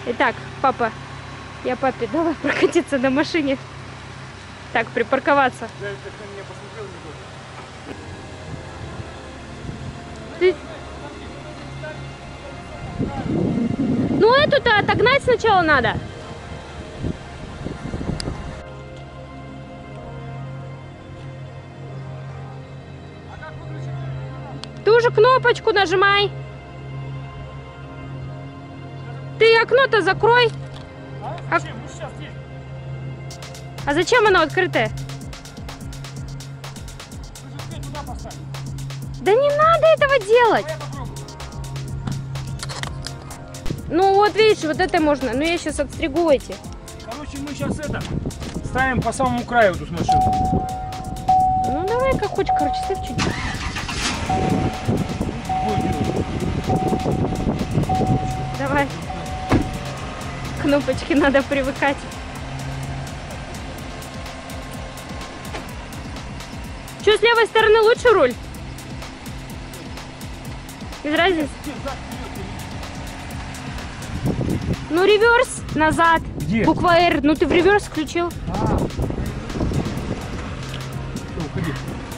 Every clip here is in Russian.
Итак, папа, я папе давай прокатиться на машине. Так, припарковаться. Ты... Ну эту-то отогнать сначала надо. Ты уже кнопочку нажимай. Ты окно-то закрой. А зачем оно открытое? Да не надо этого делать. Ну вот видишь, вот это можно. Ну я сейчас отстригу эти. Короче, мы сейчас это ставим по самому краю эту машину. Ну давай как хочешь, короче, ставь чуть-чуть. Давай. Кнопочки надо привыкать. Что, с левой стороны лучше руль? Без разницы? Ну, реверс назад. Где? Буква R. Ну, ты в реверс включил. Все, уходи.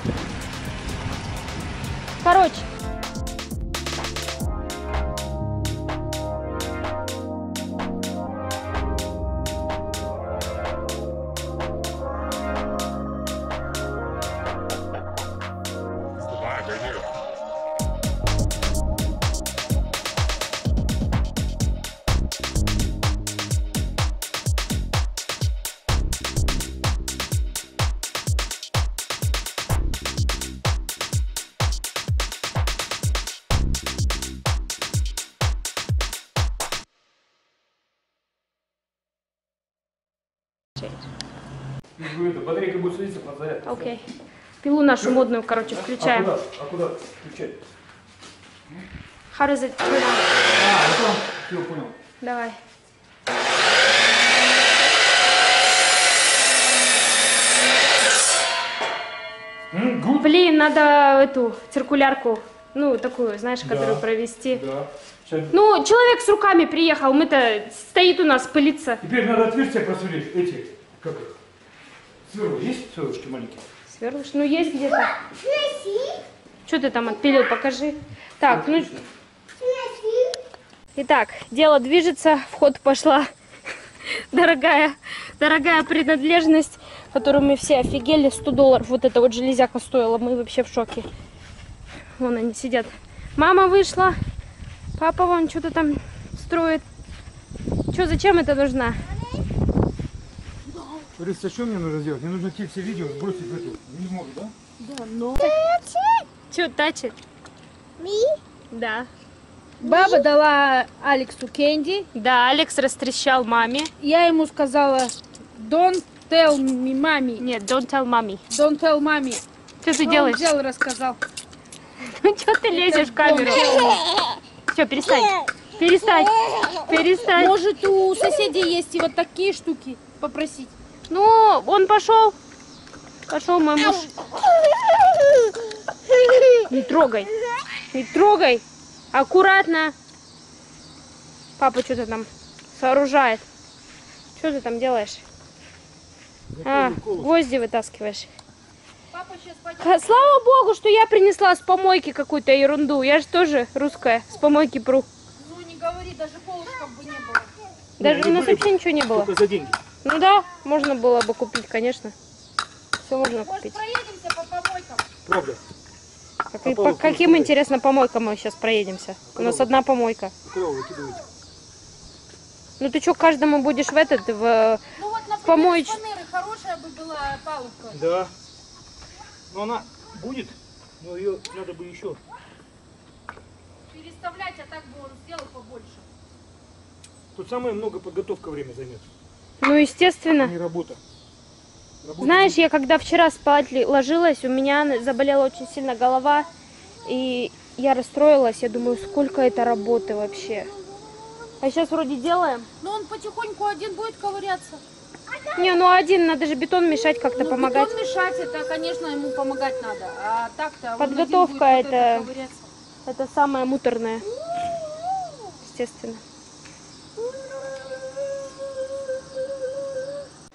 Короче. Батарейка будет садиться под заряд. Окей. Пилу нашу модную, короче, включаем. А куда включать? How does it turn on? Все, понял. Давай. Блин, надо эту циркулярку, ну, такую, знаешь, которую провести. Да. Сейчас... Ну, человек с руками приехал, мы-то стоит у нас, пылится. Теперь надо отверстия просверлить. Эти, как их? Сверлы есть? Сверлышки маленькие. Сверлыш? Ну, есть где-то. Что ты там отпилил? Покажи. Так, ну... Итак, дело движется, в ход пошла дорогая принадлежность, которую мы все офигели, $100. Вот эта вот железяка стоила, мы вообще в шоке. Вон они сидят. Мама вышла, папа вон что-то там строит. Что, зачем это нужно? Говорится, что мне нужно сделать? Мне нужно те все видео сбросить в эту. Не могу, да? Да, но... Что, тачит? Да. Баба дала Алексу кэнди. Да, Алекс растрещал маме. Я ему сказала, don't tell me, мами. Нет, don't tell mommy. Don't tell mommy. Что ты Он делаешь? взял и рассказал. Ну что ты лезешь в камеру? Все, перестань. Перестань. Может, у соседей есть и вот такие штуки попросить. Ну, он пошел. Пошел мой муж. Не трогай. Не трогай. Аккуратно. Папа что-то там сооружает. Что ты там делаешь? А, гвозди вытаскиваешь. Папа сейчас пойдет. Слава богу, что я принесла с помойки какую-то ерунду. Я же тоже русская, с помойки пру. Ну не говори, даже колышков бы не было. Даже у нас вообще ничего не было. Только за деньги. Ну да, можно было бы купить, конечно. Все можно Может, купить. проедемся по помойкам? Правда. По каким, интересно, помойкам мы сейчас проедемся? У нас одна помойка. Куда вы выкидываете? Ну ты что, каждому будешь в этот, в Ну вот, например, помоечь? из фанеры хорошая бы была палубка. Да. Но она будет, но ее надо бы еще. Переставлять, а так бы он сделал побольше. Тут самое много подготовка время займет. Ну, естественно. Не работа. Знаешь, я когда вчера спать ложилась, у меня заболела очень сильно голова, и я расстроилась, я думаю, сколько это работы вообще. А сейчас вроде делаем. Но он потихоньку один будет ковыряться. Не, ну один, надо же бетон мешать, как-то помогать. Бетон мешать, это, конечно, ему помогать надо. А так-то Подготовка он один будет это- вот ковыряться. Это самое муторное, естественно.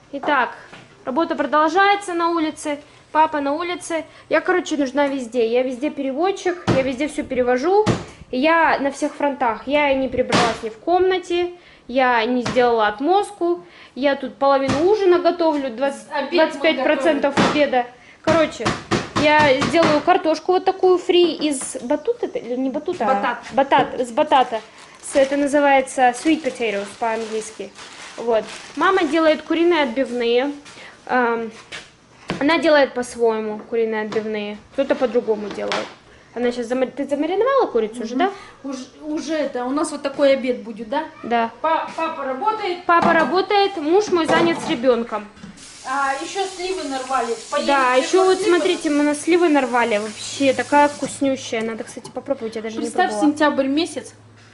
Итак, работа продолжается на улице. Папа на улице. Я, короче, нужна везде. Я везде переводчик, я везде все перевожу. И я на всех фронтах. Я не прибралась ни в комнате, я не сделала отмостку. Я тут половину ужина готовлю, 25% обеда. Короче, я сделаю картошку вот такую фри из батута, или не батута? Батат. Батат, с батата. Это называется sweet potatoes по-английски. Вот. Мама делает куриные отбивные. Она делает по-своему куриные отбивные. Кто-то по-другому делает. Она сейчас Ты замариновала курицу уже, да? Уже это, у нас вот такой обед будет, да? Да. Папа работает. Папа работает, муж мой занят с ребенком. А еще сливы нарвали. Да, еще вот смотрите, мы на сливы нарвали. Вообще такая вкуснющая. Надо, кстати, попробовать, я даже Представь, не пробовала. сентябрь месяц.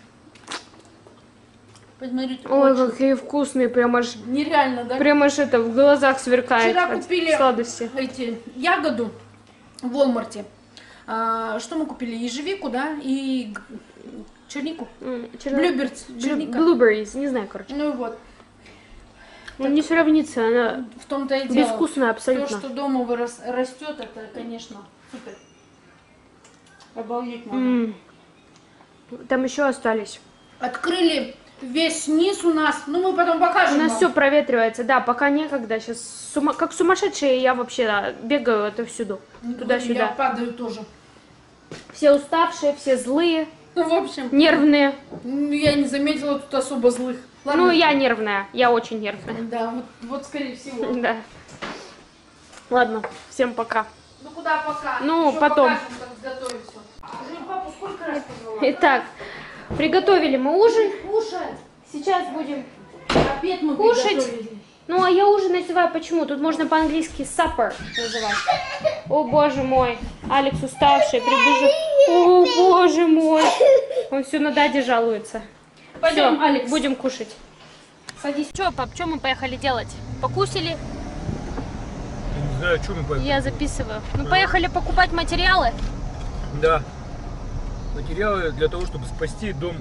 Посмотрите, Ой, очень какие вкусные, прям аж нереально, да? это в глазах сверкает Вчера от купили сладости. эти ягоду в Walmart. Что мы купили? Ежевику, да? И чернику. Блюберс. Черника. Blueberries, не знаю, короче. Ну и вот. Ну, не сравнится, она В том-то и дело. безвкусная абсолютно. То, что дома растет, это, конечно, супер. Обалдеть можно. Там еще остались. Открыли весь низ у нас. Ну, мы потом покажем У нас вам. все проветривается, да, пока некогда. Сейчас как сумасшедшая я вообще бегаю отовсюду, Я туда-сюда. падаю тоже. Все уставшие, все злые, Ну, в общем, нервные. я не заметила тут особо злых. Ладно. Ну, я нервная, я очень нервная. Да, вот скорее всего. Да. Ладно, всем пока. Ну, куда пока? Ну, Ещё потом. покажем, как готовить всё. Уже папу сколько раз позвала? Итак, приготовили мы ужин. Кушать. Сейчас будем Обед мы кушать. приготовили. Ну, а я ужин называю почему? Тут можно по-английски supper называть. О, боже мой. Алекс уставший, прибежал. О, боже мой. Он все на даде жалуется. Пойдем, Всё, Алекс. будем кушать. Садись. Че, пап, что мы поехали делать? Покусили? Я не знаю, что мы поехали. Я записываю. Ну, поехали покупать материалы. Да. Материалы для того, чтобы спасти дом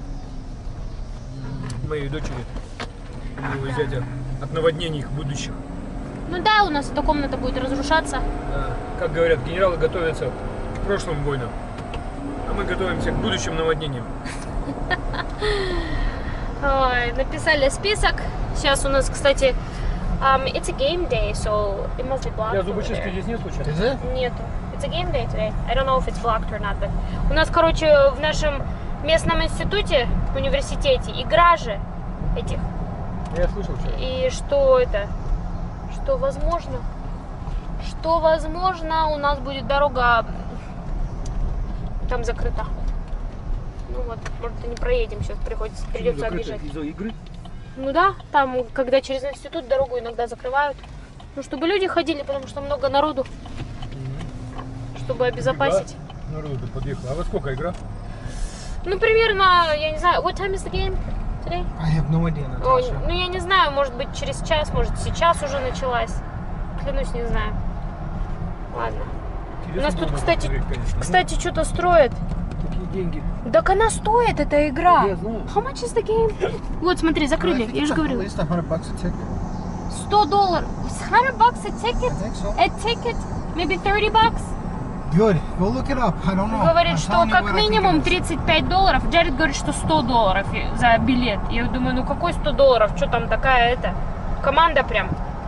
моей дочери, моего зятя, от наводнений их будущих. Ну да, у нас эта комната будет разрушаться. Да. Как говорят, генералы готовятся к прошлым войнам, а мы готовимся к будущим наводнениям. Ой, написали список. Сейчас у нас, кстати, it's a game day, so it must be blocked. Я over зубочистки there. здесь нет случайно? Нету. It's a game day today. I don't know if it's blocked or not, but у нас, короче, в нашем местном институте, университете, игра же этих. Я слышал что. И что это? Что возможно, у нас будет дорога там закрыта. Ну вот, может, и не проедем сейчас, придется объезжать. Из-за игры? Ну да, там, когда через институт дорогу иногда закрывают. Ну, чтобы люди ходили, потому что много народу. Чтобы обезопасить. Народу подъехал. А во сколько игра? Ну, примерно, я не знаю, what time is the game today? I have no idea, Ой, Natasha. ну, я не знаю, может быть, через час, может, сейчас уже началась. Клянусь, не знаю. Ладно. У нас тут, кстати, что-то строят. Какие деньги? Так она стоит, эта игра. Я знаю. How much is the game? Вот, смотри, закрыли, я же At говорю. least $100 a ticket. $100. $100 a ticket? I think so. A ticket? Maybe $30? Good. Go look it up. I don't know. Говорит, I'm что telling you как what I think минимум it is. $35. Джаред говорит, что $100 за билет. Я думаю, ну какой $100? Что там такая команда прям?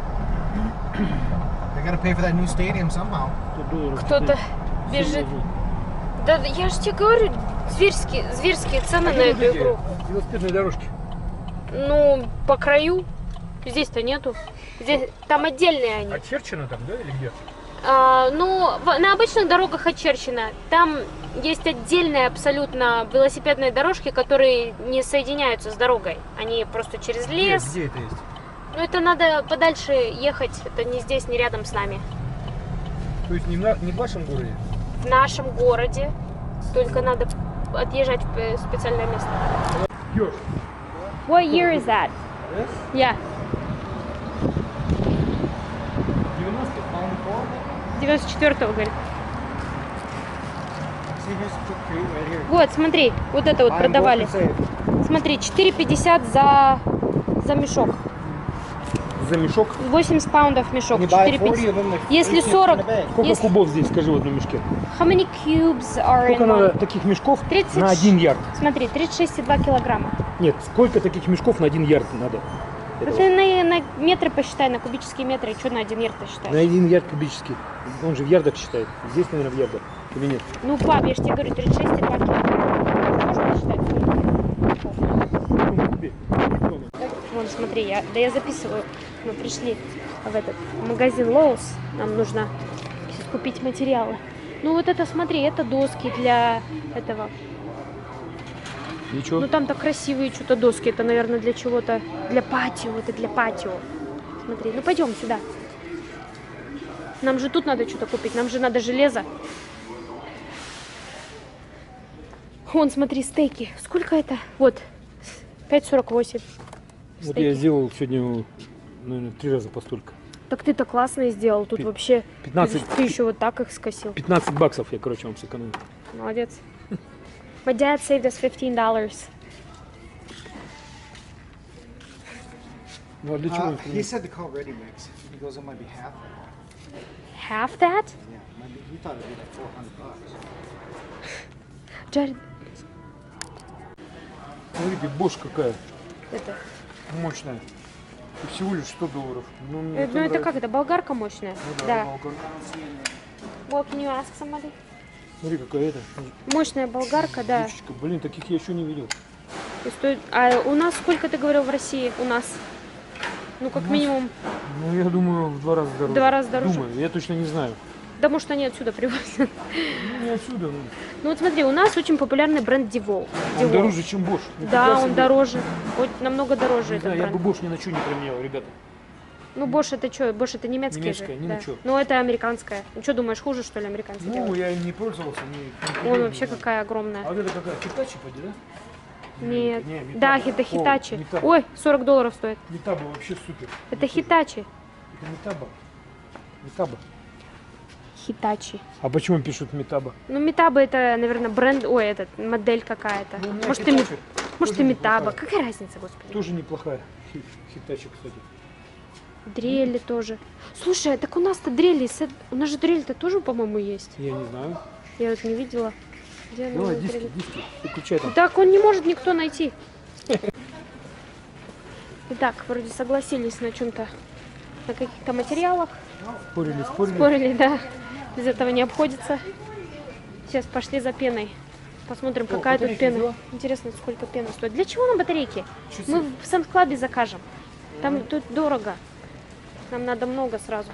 They gotta pay for that new stadium somehow. Кто-то бежит. Да, я же тебе говорю, зверские цены на эту игру. Велосипедные дорожки. Ну, по краю. Здесь-то нету. Здесь, там отдельные они. Очерчено там, да, или где? На обычных дорогах очерчено. Там есть отдельные абсолютно велосипедные дорожки, которые не соединяются с дорогой. Они просто через лес. Где это есть? Ну, это надо подальше ехать. Это не здесь, не рядом с нами. То есть не в вашем городе? В нашем городе. Только надо отъезжать в специальное место. Yours. What year is that? Yes? Yeah. 94-го, говорит. See, here's a quick crate right here. Вот, смотри, вот это вот продавали. Смотри, 4,50 за мешок. за мешок? 80 паундов мешок, You buy 4 40 пиццы. of them, they're Если 3.50 40, in a bag. Сколько если... кубов здесь, скажи, в одном мешке? How many cubes are Сколько in надо one? таких мешков 30. на 1 ярд? Смотри, 36,2 килограмма. Нет, сколько таких мешков на 1 ярд надо? Ну ты на метры посчитай, на кубические метры. Что на 1 ярд ты На считаешь? 1 ярд кубический. Он же в ярдах считает. Здесь, наверное, в ярдах. Или нет? Ну, пап, я же тебе говорю, 36,2 килограмма. Можно посчитать? Вон, смотри, я записываю. Мы пришли в этот магазин Lowe's. Нам нужно сейчас купить материалы. Ну вот это, смотри, это доски для этого. Ничего. Ну там так красивые что-то доски. Это, наверное, для чего-то. Для патио. Это для патио. Смотри, ну пойдем сюда. Нам же тут надо что-то купить. Нам же надо железо. Вон, смотри, стейки. Сколько это? Вот. 5,48. Вот Стейки. я сделал сегодня, наверное, 3 раза по столько. Так ты так классно сделал. Тут Пи- вообще 15. ты еще вот так их скосил. 15 баксов я, короче, вам сэкономил. Молодец. My dad saved us $15. Ну а для чего? He said to call Ready Mix. He goes, it might be half that. Half that? Yeah, maybe he thought it'd be like $400. Jared, Смотрите, Bosch какая это, мощная. И всего лишь $100. Ну, мне ну это нравится. как, это болгарка мощная? Ну Да. болгарка. Well, can you ask somebody? Смотри, какая это. Мощная болгарка, да. Девочка, блин, таких я еще не видел. И стоит... А у нас сколько ты говорил в России? У нас? Ну, как минимум. Ну, я думаю, в 2 раза дороже. В 2 раза дороже? Думаю, я точно не знаю. Да, может, они отсюда привозят. Ну, не отсюда. Ну, вот смотри, у нас очень популярный бренд DeWalt. Он дороже, чем Bosch. Да, он дороже. Намного дороже Не этот знаю, я бы бренд. Bosch ни на что не променял, ребята. Ну, Bosch это что? Bosch это немецкий Немецкая, же. ни Да. на чё. Ну, это американская. Ну, что думаешь, хуже, что ли, американцы Ну, делают? я им не пользовался. Не Вон вообще не знаю. какая огромная. А вот это какая? Хитачи, поди, да? Нет. Не, Mitsubishi. Да, это Хитачи. О, Mitsubishi. Ой, $40 стоит. Митаба вообще супер. Это Хитачи. Это Митаба. Митаба. Хитачи. А почему пишут Митаба? Ну, Митаба это, наверное, бренд, ой, этот, модель какая-то. Ну, у меня Может, и, Hitachi может, и тоже Митаба. неплохая. Какая разница, господи? Тоже неплохая. Хитачи, кстати. Дрели тоже. Слушай, так у нас-то дрели, у нас же дрель-то тоже, по-моему, есть. Я не знаю. Я вот не видела. Где она, Давай, дрель? диски, выключай там. Так он не может никто найти. Итак, вроде согласились на чем-то, на каких-то материалах. Спорили. Спорили, да. Без этого не обходится. Сейчас пошли за пеной. Посмотрим, какая тут батарейки пена. взяла? Интересно, сколько пена стоит. Для чего нам батарейки? Часы. Мы в Самс-Клабе закажем. Там тут дорого. Нам надо много сразу.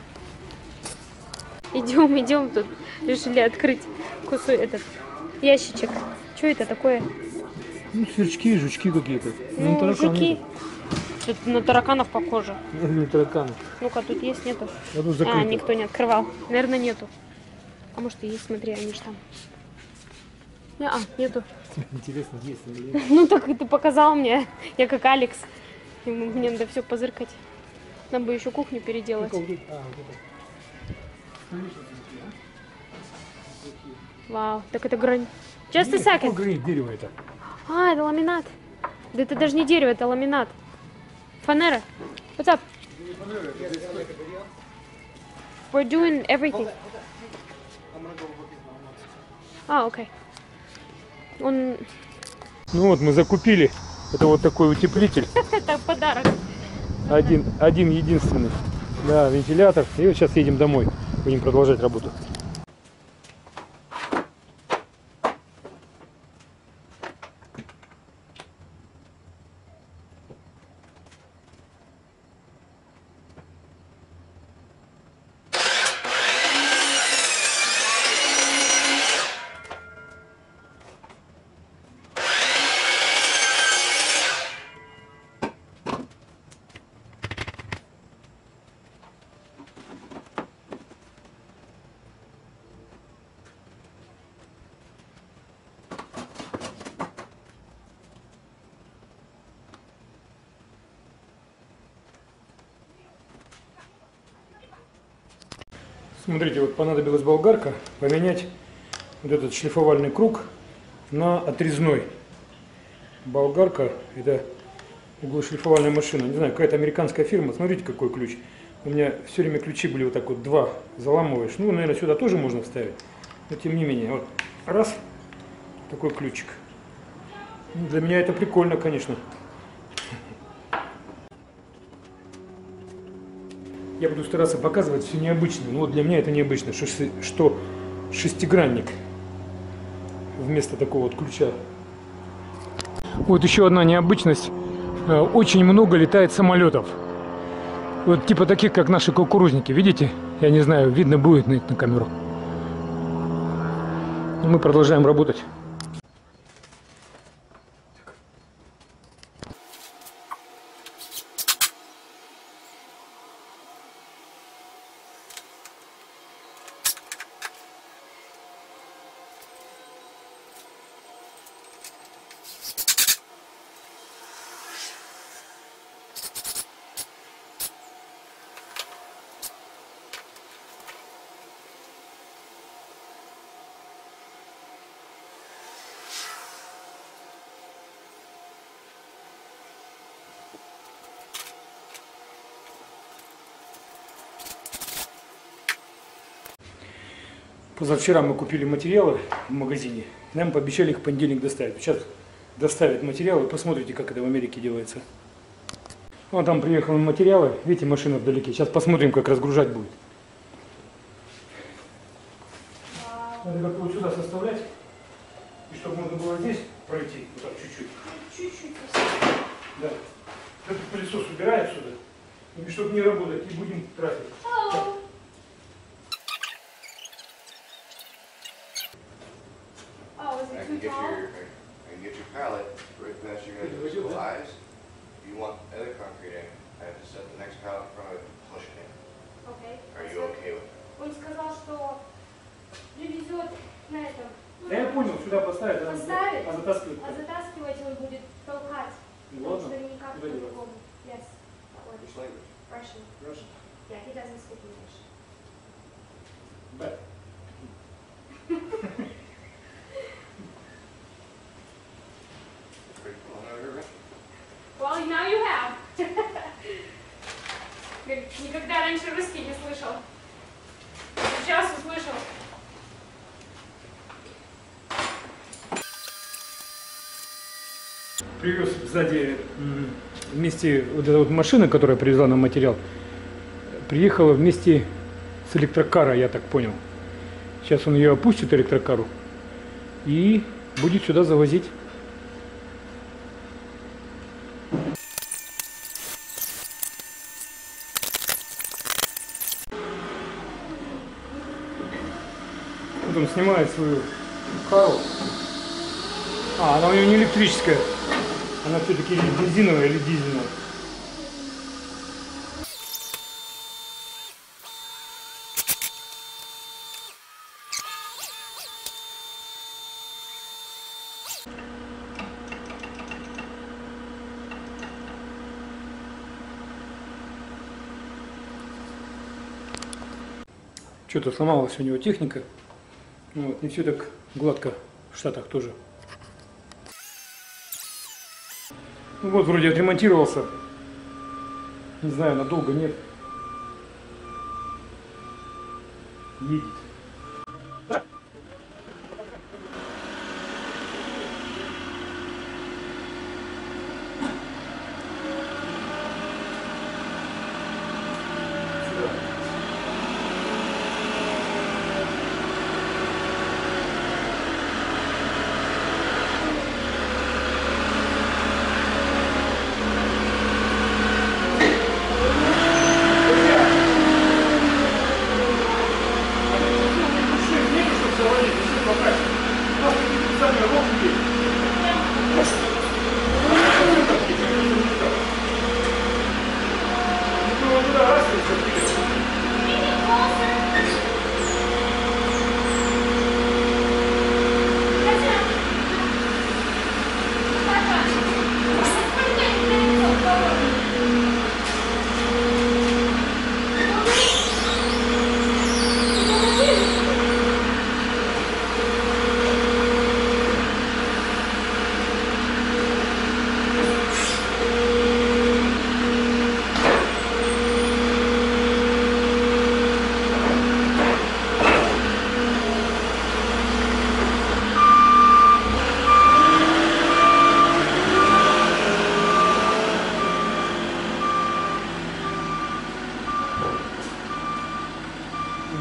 Идем тут. Решили открыть этот ящичек. Что это такое? Ну, сверчки, жучки какие-то. Ну, тараканы. жуки. Что-то на тараканов похоже. Не тараканы. Ну-ка, тут есть, нету? А тут закрыто. А, никто не открывал. Наверное, нету. А может и есть, смотри, они же там. Нету. Интересно, есть или нет. Ну так ты показал мне. Я как Алекс. И мне надо все позыркать. Нам бы еще кухню переделать. Вау, так это грань. Just a second. Какое дерево это? А, это ламинат. Да это даже не дерево, это ламинат. Фанера. What's up? We're doing everything. А, окей. Он... Ну вот, мы закупили. Это вот такой утеплитель. Это подарок. Один единственный. Да, вентилятор. И вот сейчас едем домой. Будем продолжать работу. Смотрите, вот понадобилась болгарка поменять вот этот шлифовальный круг на отрезной. Болгарка это углошлифовальная машина. Не знаю, какая-то американская фирма. Смотрите, какой ключ. У меня все время ключи были вот так вот два заламываешь. Ну, наверное, сюда тоже можно вставить. Но тем не менее, вот раз, такой ключик. Ну, для меня это прикольно, конечно. Я буду стараться показывать все необычное. Но вот для меня это необычно, что шестигранник вместо такого вот ключа. Вот еще одна необычность. Очень много летает самолетов. Вот типа таких, как наши кукурузники. Видите? Я не знаю, видно будет на камеру. Но мы продолжаем работать. Позавчера мы купили материалы в магазине. Нам пообещали их в понедельник доставить. Сейчас доставят материалы. Посмотрите, как это в Америке делается. Вон там приехали материалы. Видите, машина вдалеке. Сейчас посмотрим, как разгружать будет. Надо как-то вот сюда составлять. И чтобы можно было здесь пройти. Вот так чуть-чуть. Чуть-чуть. Да. Этот пылесос убирает сюда. И чтобы не работать, не будем тратить. I can get your pallet right past your head with little eyes. If you want other concrete in, I have to set the next pallet in front of it and push it in. Окей. Are you okay with that? Он сказал, что привезет на этом. Да я понял, сюда поставить, Поставит, а затаскивать. а затаскивать он будет толкать. Ну, Потому ладно. что никак Куда девать? по-другому. Yes. That one. Which language? Russian. Russian. Yeah, he doesn't speak English. Да. Pretty cool. I've never heard Russian. Well, now you have. Говорит, никогда раньше русский не слышал. Сейчас услышал. Привез сзади вместе вот эта вот машина, которая привезла нам материал, приехала вместе с электрокара, я так понял. Сейчас он ее опустит, электрокару, и будет сюда завозить. Вот он снимает свою кару. А, она у него не электрическая. Она все-таки или бензиновая, или дизельная. Что-то сломалась у него техника. Вот, не все так гладко в Штатах тоже. Ну вот, вроде отремонтировался. Не знаю, надолго нет. Едет.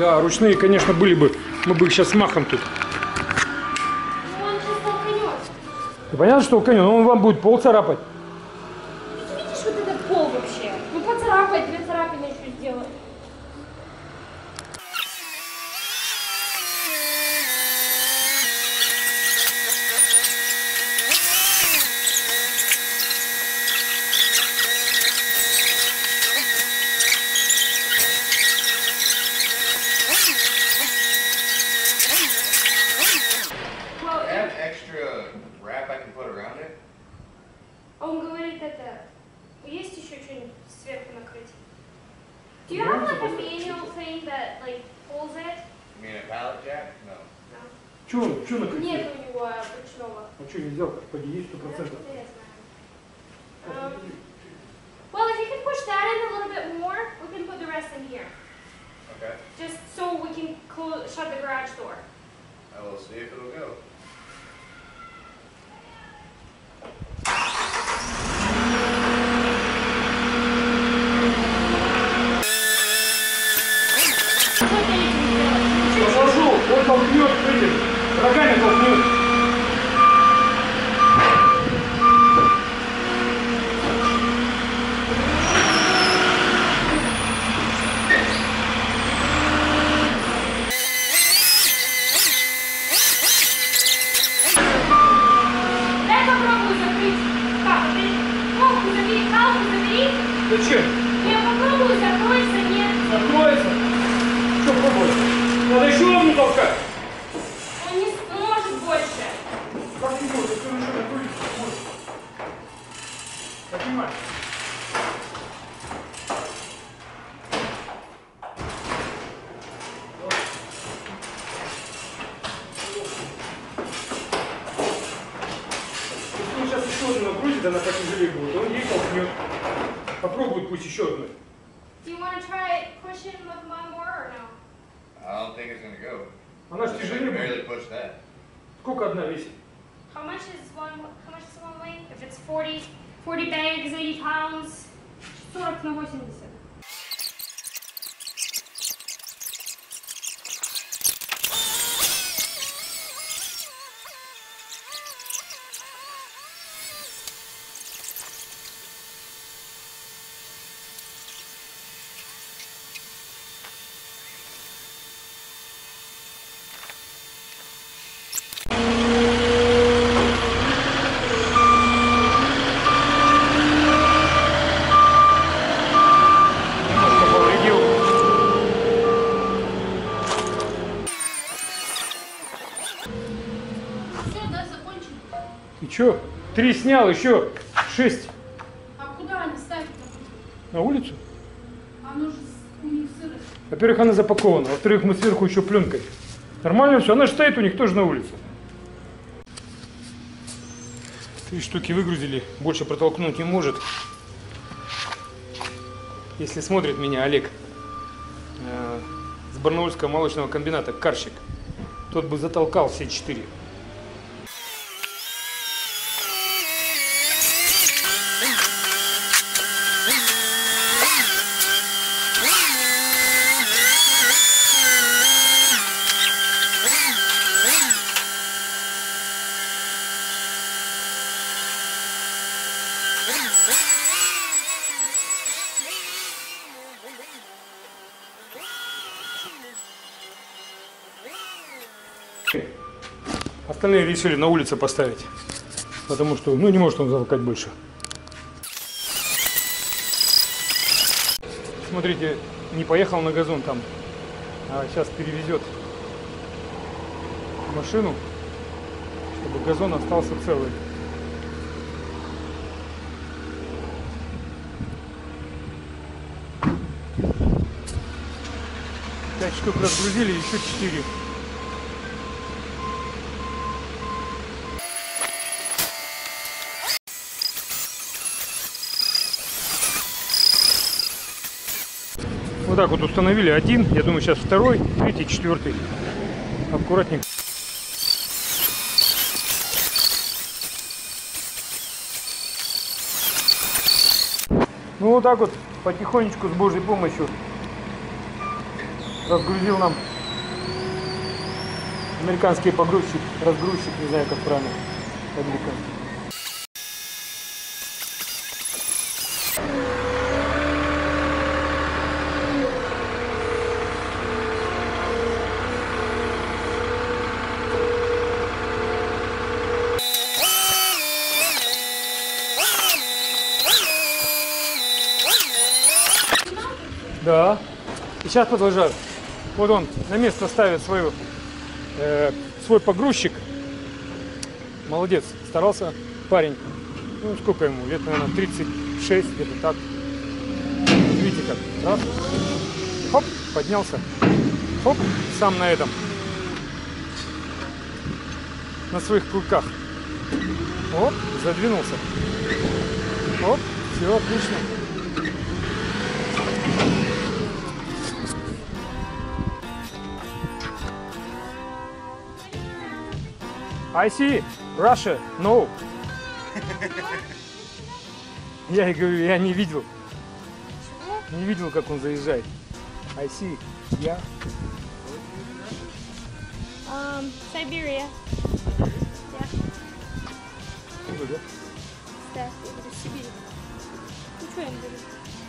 Да, ручные, конечно, были бы. Мы бы их сейчас махом тут. Ну, он сейчас толканет. И понятно, что коню, но он вам будет пол царапать. Ты видишь вот этот пол вообще? Ну, поцарапай, 2 царапины еще сделай. I have extra wrap I can put around it. Он говорит, это... Есть еще что-нибудь сверху накрыть? Do you have like a manual thing that like pulls it? You mean a pallet jack? No. No. Чего накрутил? Нет у него ручного. А что, не взял? Поди, есть 100%. Откуда я знаю? Well, if you can push that in a little bit more, we can put the rest in here. Okay. Just so we can shut the garage door. I will see if it'll go. Что ты этим делаешь? Пошел, он толкнет этим. Рогами толкнет. Дай попробую закрыть. Как? Ты палку забери, палку забери. Зачем? Я попробую, закроется, нет. Откроется. Что пробовать? Надо еще одну толкать. Он не может больше. Как не может? Если он еще накрутится, может. Поднимай. Если он сейчас еще одну накрутит, она потяжелее будет. Он ей толкнет. Попробует пусть еще одну. Do you want to try pushing with one more or no? I don't think it's gonna go. Она же I тяжелее can barely будет. push that. Сколько одна весит? How much does one weigh? If it's 40 bags, 80 pounds, 40 на 80. Немножко повредил. Все, да, закончили? И чё? 3 снял, еще 6 А куда они ставят-то? на улицу. Оно же у них сырость. Во-первых, она запакована. Во-вторых, мы сверху еще пленкой. Нормально все. Она же стоит у них тоже на улице. 3 штуки выгрузили. Больше протолкнуть не может. Если смотрит меня Олег с Барнаульского молочного комбината, карщик, тот бы затолкал все 4. Остальные решили на улице поставить, потому что, ну, не может он затолкать больше. Смотрите, не поехал на газон там, а сейчас перевезет машину, чтобы газон остался целый. 5 штук разгрузили, еще 4. Вот так вот установили один, я думаю, сейчас второй, третий, четвертый. Аккуратненько. Ну вот так вот, потихонечку, с Божьей помощью, разгрузил нам американский погрузчик, разгрузчик, не знаю как правильно по-американски. Да. И сейчас продолжаю. Вот он на место ставит свой погрузчик. Молодец. Старался парень. Ну, сколько ему? Лет, наверное, 36, где-то так. Видите как? Раз. Хоп, поднялся. Хоп, сам на этом. На своих клыках. Оп, задвинулся. Оп, все отлично. I see Russia. No. Я и говорю, я не видел. Не видел, как он заезжает. I see. Я. Siberia. Да? Да, я говорю, Сибирь. Ну что я им говорю?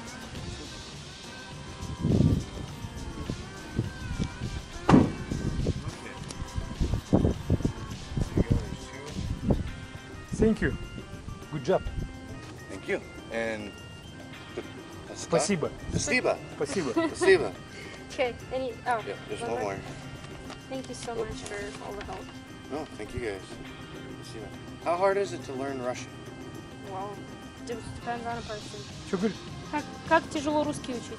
Thank you. Good job. Thank you. And Спасибо. Спасибо. Спасибо. Спасибо. Okay, any, oh, Yeah, there's one one more. more. Thank you so much for all the help. No, thank you guys. Спасибо. How hard is it to learn Russian? Well, it depends on a person. Что говорит? Как тяжело русский учить?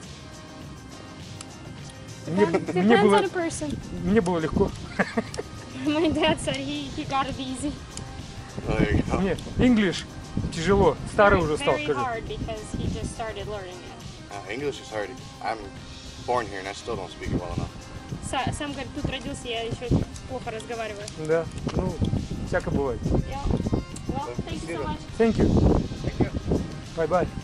Мне Depends было, on a person. мне было легко. My dad said he got it easy. Oh, there you go. Мне English тяжело. Старый уже стал, Very скажи. hard because he just started learning it. English is hard. I'm born here and I still don't speak it well enough. Сам говорит, тут родился, я еще плохо разговариваю. Да, ну, всяко бывает. Yeah. Well, thank you so much. Thank you. Thank you. Bye-bye.